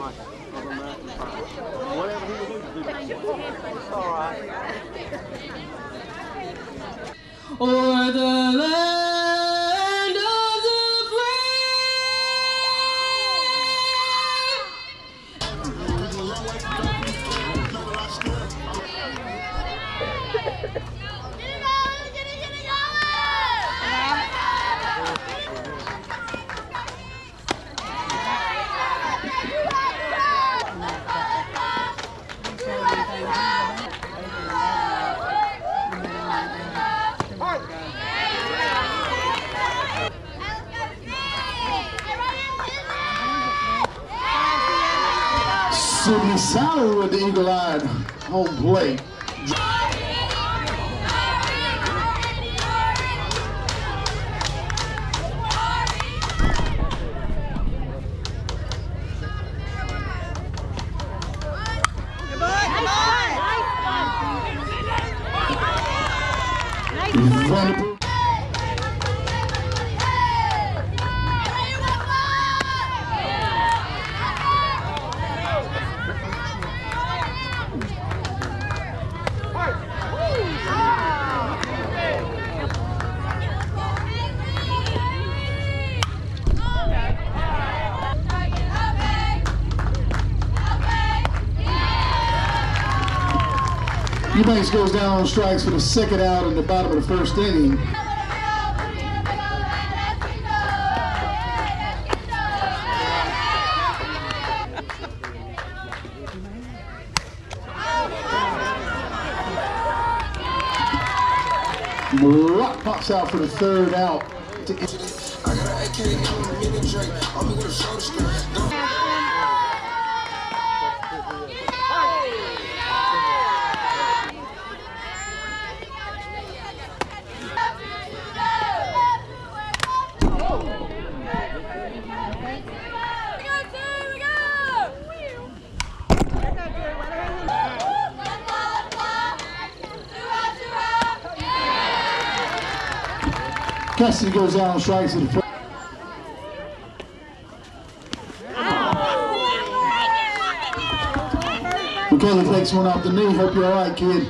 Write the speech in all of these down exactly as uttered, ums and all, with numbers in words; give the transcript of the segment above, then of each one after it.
Michael. Give him that and fine. Whatever he would do to do that. It's all right. O'er the land of the Sydney Sally with the eagle-eyed home plate. Nice. Eubanks goes down on strikes for the second out in the bottom of the first inning. Rock pops out for the third out. To I got an A K in the drink. I'm with a shoulder strap. Cassidy goes down on strikes at the first. McKelly takes one off the knee. Hope you're all right, kid.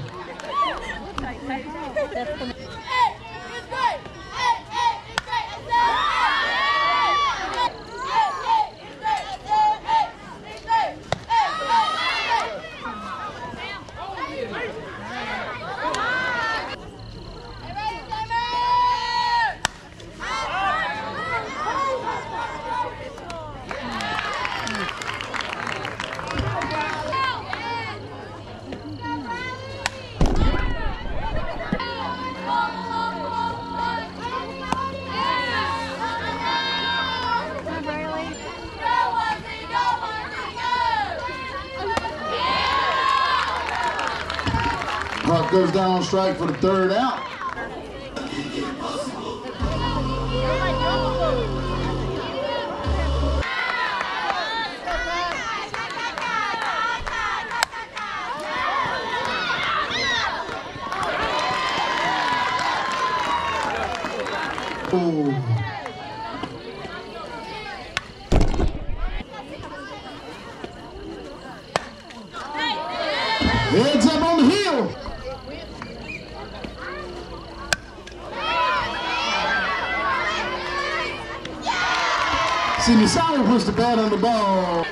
Puck goes down on strike for the third out. Ooh. Heads up on the hill. Sydney Sally puts the bat on the ball.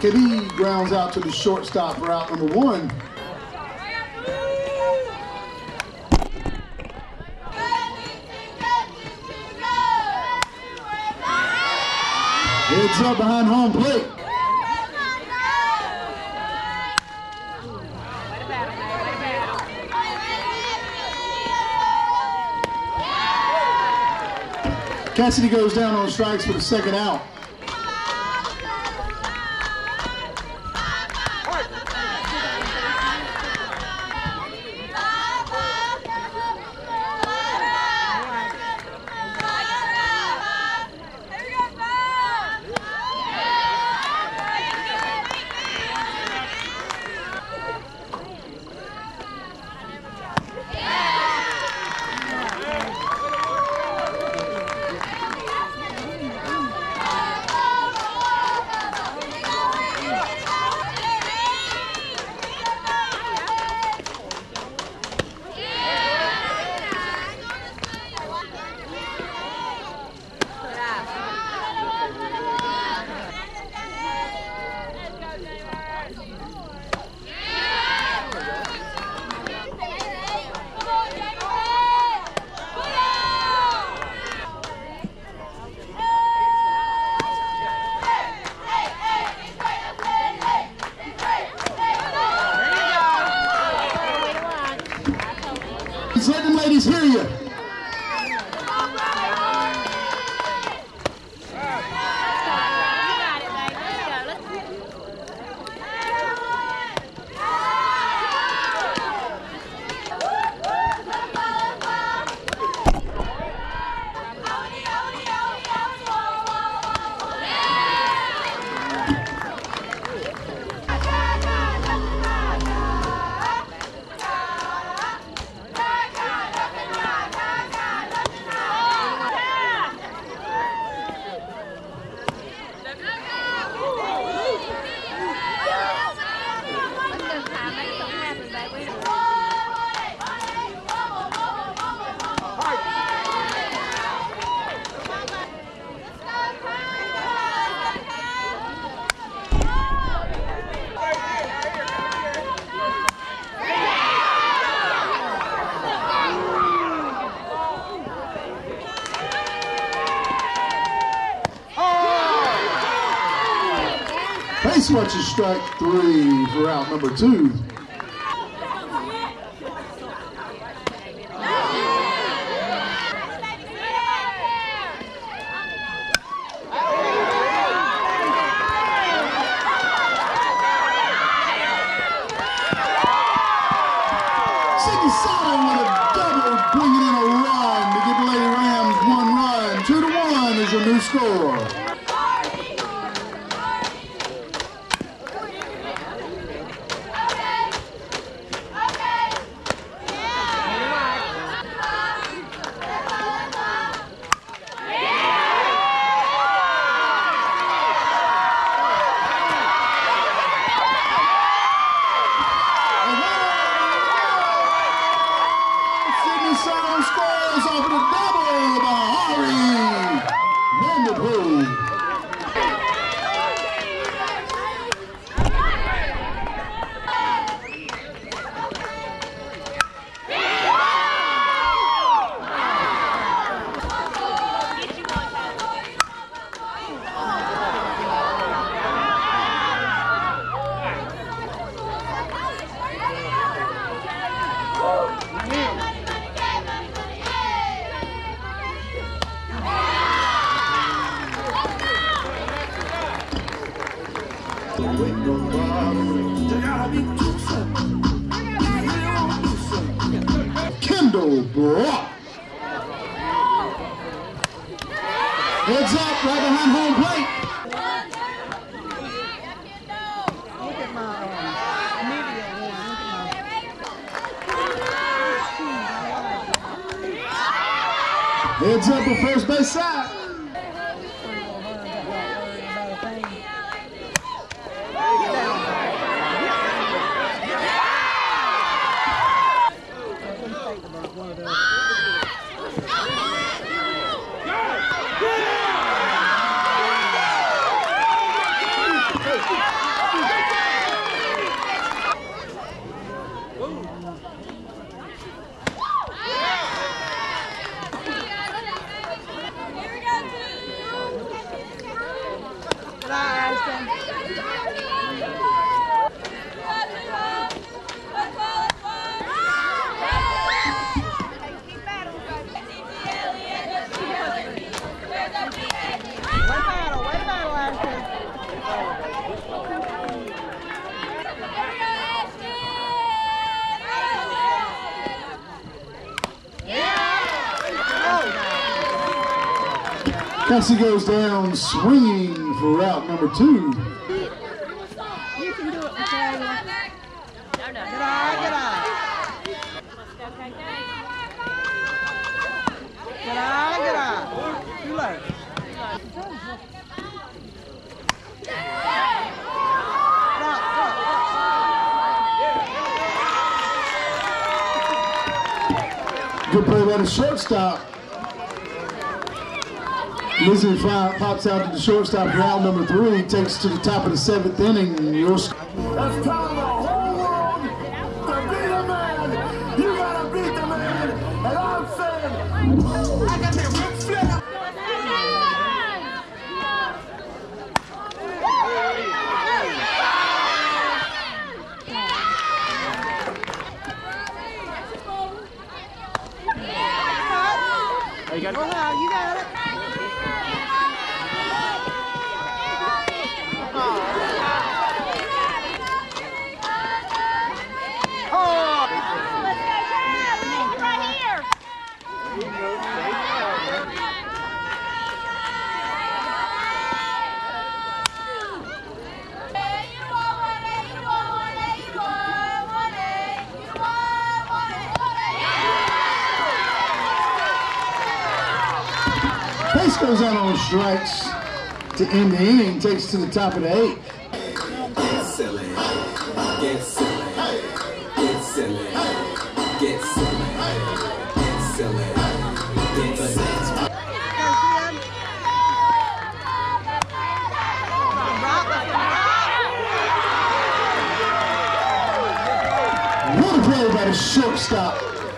K B grounds out to the shortstop for out number one. Heads up behind home plate. Cassidy goes down on strikes for the second out. Let them ladies hear you. Base watches strike three for out number two. New score. Sydney Southern scores off of the double by Hari. Wonderful. Brock. Heads up right behind home plate. Look at my uh, media one. Heads up on first base side. Cassie goes down swinging for route number two. You can do it, Michaela. No, no. Get on, get on. Get on, get on. Too late. Good play by the shortstop. Lizzie pops out to the shortstop, round number three, takes to the top of the seventh inning. Your That's telling the whole world to beat a man. You gotta beat the man. And I'm saying, I got the Ric Flair. Hey, you got it. Go ahead, you got it. Base goes out on strikes to end the inning, takes to the top of the eighth. Get silly, get silly, get silly, get silly, get silly, get silly. What a play by the shortstop.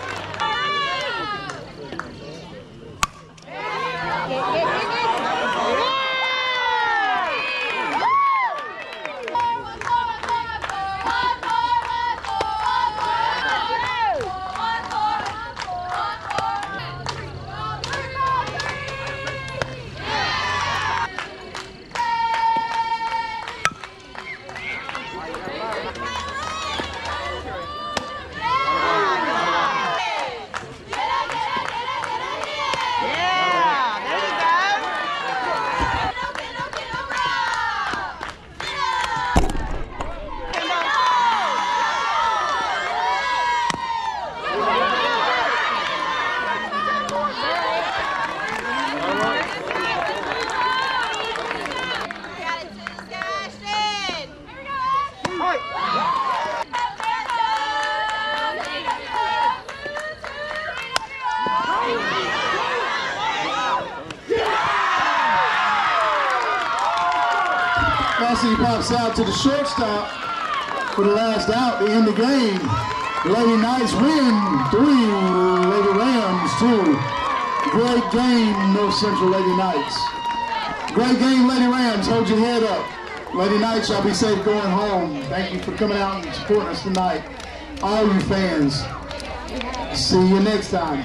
Massey pops out to the shortstop for the last out to end the game. Lady Knights win three, Lady Rams two. Great game, North Central Lady Knights. Great game, Lady Rams. Hold your head up. Lady Knights, y'all be safe going home. Thank you for coming out and supporting us tonight. All you fans. See you next time.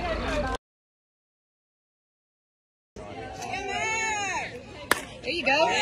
There you go.